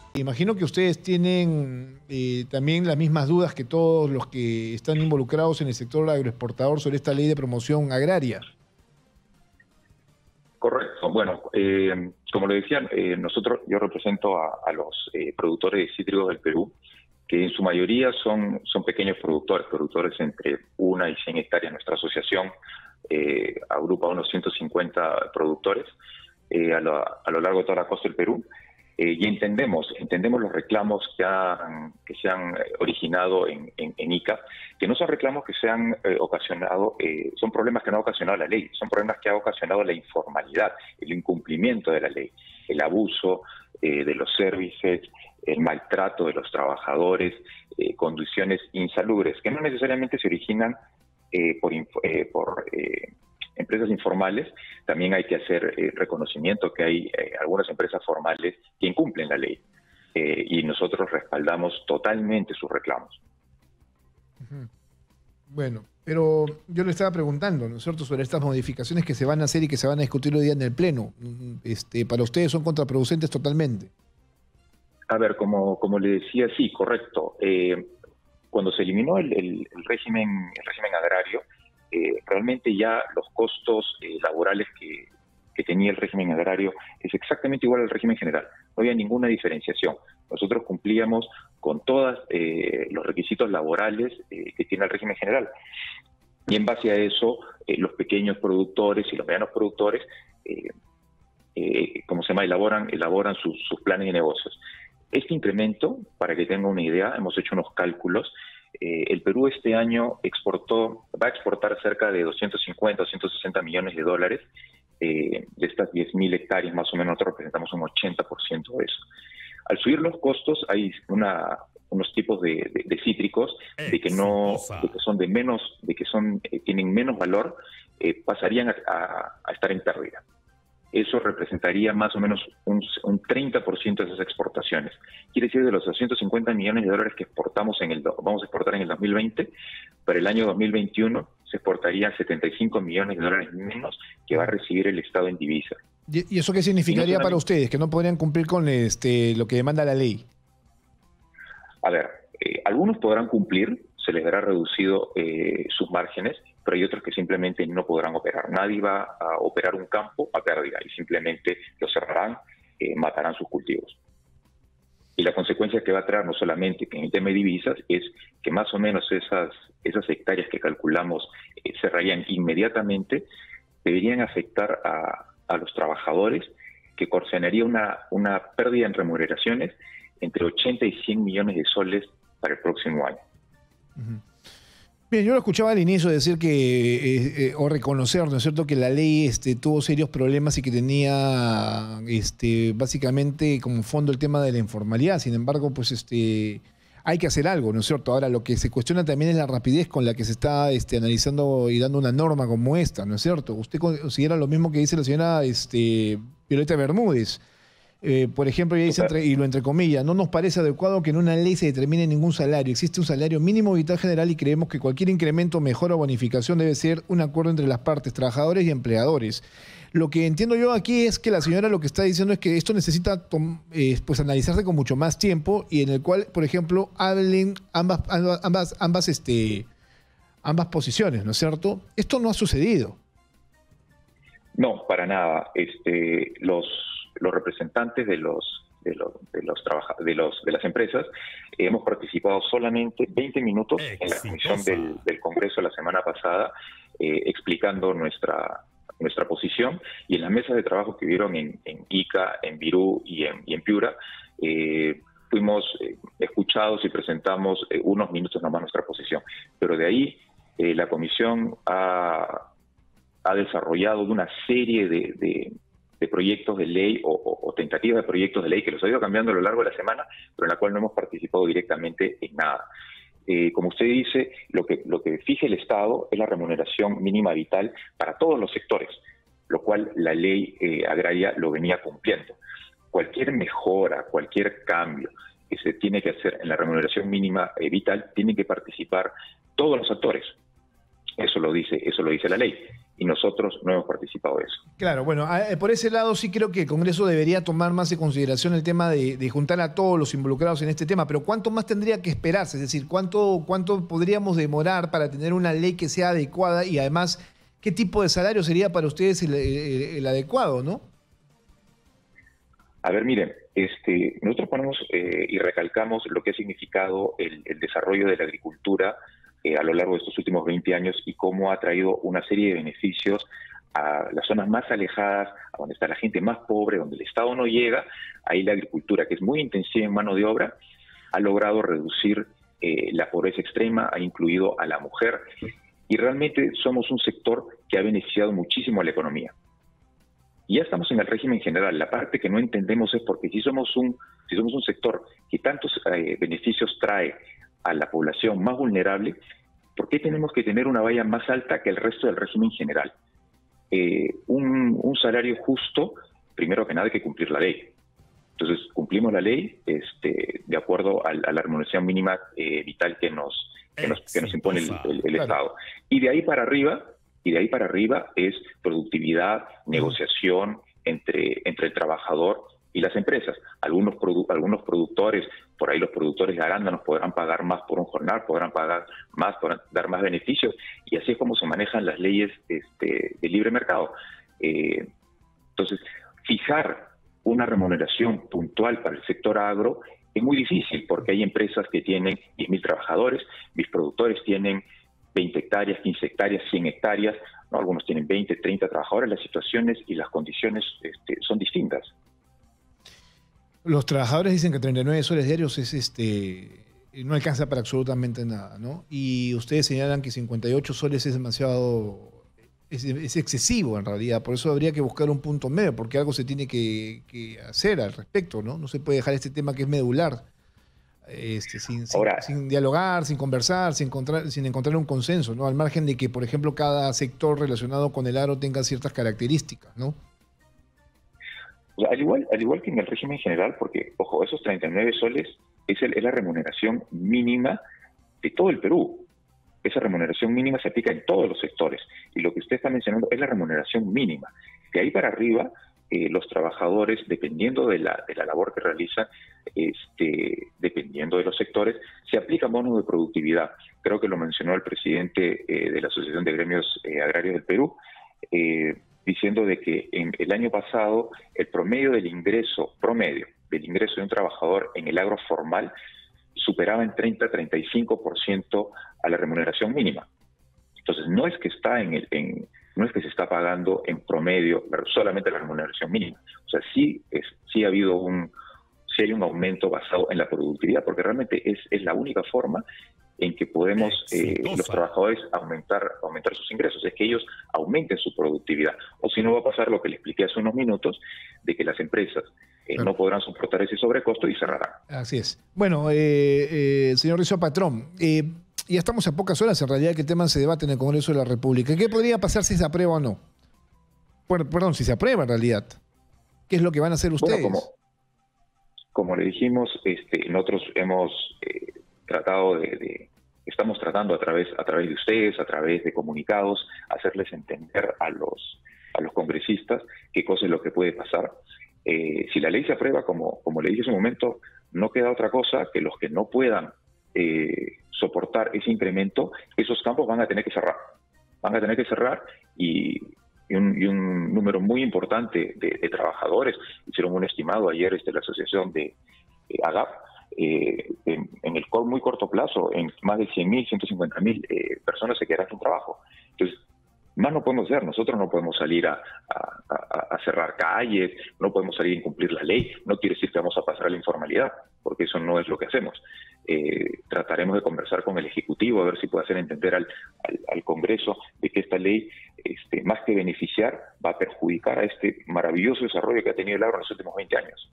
Imagino que ustedes tienen también las mismas dudas que todos los que están involucrados en el sector agroexportador sobre esta ley de promoción agraria. Correcto. Bueno, como le decían, yo represento a los productores cítricos del Perú, que en su mayoría son pequeños productores entre 1 y 100 hectáreas. Nuestra asociación agrupa unos 150 productores a lo largo de toda la costa del Perú. Y entendemos los reclamos que se han originado en ICA, que no son reclamos que se han ocasionado, son problemas que no ha ocasionado la ley, son problemas que ha ocasionado la informalidad, el incumplimiento de la ley, el abuso de los servicios, el maltrato de los trabajadores, condiciones insalubres, que no necesariamente se originan por empresas informales. También hay que hacer reconocimiento que hay algunas empresas formales que incumplen la ley y nosotros respaldamos totalmente sus reclamos. Bueno, pero yo le estaba preguntando, ¿no es cierto?, sobre estas modificaciones que se van a hacer y que se van a discutir hoy día en el Pleno. Para ustedes son contraproducentes totalmente. A ver, como le decía, sí, correcto. Cuando se eliminó el régimen agrario, realmente ya los costos laborales que tenía el régimen agrario es exactamente igual al régimen general. No había ninguna diferenciación. Nosotros cumplíamos con todos los requisitos laborales que tiene el régimen general. Y en base a eso, los pequeños productores y los medianos productores, elaboran sus planes de negocios. Este incremento, para que tenga una idea, hemos hecho unos cálculos. El Perú este año va a exportar cerca de 250, 260 millones de dólares. De estas 10.000 hectáreas, más o menos, nosotros representamos un 80% de eso. Al subir los costos, hay unos tipos de cítricos tienen menos valor, pasarían a estar en pérdida. Eso representaría más o menos un 30% de esas exportaciones. Quiere decir, de los 250 millones de dólares que vamos a exportar en el 2020, para el año 2021 se exportarían 75 millones de dólares menos que va a recibir el Estado en divisa. ¿Y eso qué significaría para ustedes? ¿Que no podrían cumplir con lo que demanda la ley? A ver, algunos podrán cumplir, se les verá reducido sus márgenes, pero hay otros que simplemente no podrán operar. Nadie va a operar un campo a pérdida y simplemente lo cerrarán, matarán sus cultivos. Y la consecuencia que va a traer, no solamente en el tema de divisas, es que más o menos esas hectáreas que calculamos cerrarían inmediatamente, deberían afectar a los trabajadores, que ocasionaría una pérdida en remuneraciones entre 80 y 100 millones de soles para el próximo año. Bien, yo lo escuchaba al inicio decir que, o reconocer, ¿no es cierto?, que la ley tuvo serios problemas y que tenía básicamente como fondo el tema de la informalidad. Sin embargo, pues hay que hacer algo, ¿no es cierto? Ahora, lo que se cuestiona también es la rapidez con la que se está analizando y dando una norma como esta, ¿no es cierto? ¿Usted considera lo mismo que dice la señora Violeta Bermúdez? Por ejemplo, ella dice, y lo entrecomilla, no nos parece adecuado que en una ley se determine ningún salario. Existe un salario mínimo vital general y creemos que cualquier incremento, mejora o bonificación debe ser un acuerdo entre las partes, trabajadores y empleadores. Lo que entiendo yo aquí es que la señora lo que está diciendo es que esto necesita pues analizarse con mucho más tiempo y en el cual, por ejemplo, hablen ambas posiciones, ¿no es cierto? Esto no ha sucedido. No, para nada. Los representantes de las empresas hemos participado solamente 20 minutos en la comisión del Congreso la semana pasada, explicando nuestra posición, y en las mesas de trabajo que hubieron en Ica, en Virú y en Piura, fuimos escuchados y presentamos unos minutos nomás nuestra posición. Pero de ahí la comisión ha desarrollado una serie de proyectos de ley o tentativas de proyectos de ley que los ha ido cambiando a lo largo de la semana, pero en la cual no hemos participado directamente en nada. Como usted dice, lo que fija el Estado es la remuneración mínima vital para todos los sectores, lo cual la ley agraria lo venía cumpliendo. Cualquier mejora, cualquier cambio que se tiene que hacer en la remuneración mínima vital, tienen que participar todos los actores. Eso lo dice la ley. y nosotros no hemos participado de eso. Claro, bueno, por ese lado sí creo que el Congreso debería tomar más en consideración el tema de juntar a todos los involucrados en este tema, pero ¿cuánto más tendría que esperarse? Es decir, ¿cuánto podríamos demorar para tener una ley que sea adecuada y además qué tipo de salario sería para ustedes el adecuado, ¿no? A ver, miren, nosotros ponemos y recalcamos lo que ha significado el desarrollo de la agricultura a lo largo de estos últimos 20 años y cómo ha traído una serie de beneficios a las zonas más alejadas, a donde está la gente más pobre, donde el Estado no llega. Ahí la agricultura, que es muy intensiva en mano de obra, ha logrado reducir la pobreza extrema, ha incluido a la mujer y realmente somos un sector que ha beneficiado muchísimo a la economía. Y ya estamos en el régimen general. La parte que no entendemos es porque si somos un sector que tantos beneficios trae a la población más vulnerable, ¿por qué tenemos que tener una valla más alta que el resto del régimen general? Un salario justo, primero que nada hay que cumplir la ley. Entonces, cumplimos la ley de acuerdo a la remuneración mínima vital que nos impone el Estado. Y de ahí para arriba es productividad, negociación entre el trabajador y las empresas. Algunos productores, por ahí los productores de arándanos podrán pagar más por un jornal, podrán pagar más, podrán dar más beneficios, y así es como se manejan las leyes de libre mercado. Entonces, fijar una remuneración puntual para el sector agro es muy difícil, porque hay empresas que tienen 10.000 trabajadores, mis productores tienen 20 hectáreas, 15 hectáreas, 100 hectáreas, ¿no? Algunos tienen 20, 30 trabajadores. Las situaciones y las condiciones son distintas. Los trabajadores dicen que 39 soles diarios no alcanza para absolutamente nada, ¿no? Y ustedes señalan que 58 soles es demasiado, es excesivo en realidad. Por eso habría que buscar un punto medio, porque algo se tiene que hacer al respecto, ¿no? No se puede dejar este tema que es medular. Sin dialogar, sin conversar, sin encontrar un consenso, ¿no? Al margen de que, por ejemplo, cada sector relacionado con el agro tenga ciertas características, ¿no? O sea, al igual que en el régimen general, porque, ojo, esos 39 soles es la remuneración mínima de todo el Perú. Esa remuneración mínima se aplica en todos los sectores. Y lo que usted está mencionando es la remuneración mínima. De ahí para arriba, los trabajadores, dependiendo de la labor que realizan, dependiendo de los sectores, se aplican bonos de productividad. Creo que lo mencionó el presidente de la Asociación de Gremios Agrarios del Perú, diciendo de que en el año pasado el promedio del ingreso de un trabajador en el agro formal superaba en 30-35% a la remuneración mínima. Entonces, no es que se está pagando en promedio solamente la remuneración mínima. O sea, sí hay un aumento basado en la productividad, porque realmente es la única forma en que podemos los trabajadores aumentar sus ingresos, es que ellos aumenten su productividad. O si no, va a pasar lo que le expliqué hace unos minutos, de que las empresas no podrán soportar ese sobrecosto y cerrarán. Así es. Bueno, señor Rizzo Patrón, ya estamos a pocas horas en realidad que el tema se debate en el Congreso de la República. ¿Qué podría pasar si se aprueba o no? Perdón, si se aprueba en realidad. ¿Qué es lo que van a hacer ustedes? Bueno, como le dijimos, nosotros hemos estamos tratando a través de ustedes, a través de comunicados, hacerles entender a los congresistas qué cosa es lo que puede pasar. Si la ley se aprueba, como le dije hace un momento, no queda otra cosa que los que no puedan soportar ese incremento, esos campos van a tener que cerrar. Van a tener que cerrar y un número muy importante de trabajadores hicieron un estimado ayer la asociación de AGAP, en el muy corto plazo, en más de 100.000, 150.000 personas se quedarán sin trabajo. Entonces, más no podemos hacer. Nosotros no podemos salir a cerrar calles, no podemos salir a incumplir la ley. No quiere decir que vamos a pasar a la informalidad, porque eso no es lo que hacemos. Trataremos de conversar con el Ejecutivo, a ver si puede hacer entender al Congreso de que esta ley, más que beneficiar, va a perjudicar a este maravilloso desarrollo que ha tenido el agro en los últimos 20 años.